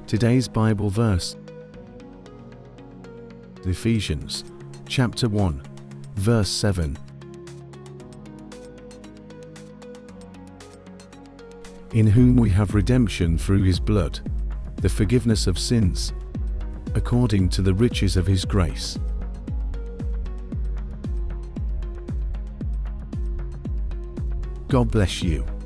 Today's Bible verse, Ephesians chapter 1, verse 7. In whom we have redemption through his blood, the forgiveness of sins, according to the riches of his grace. God bless you.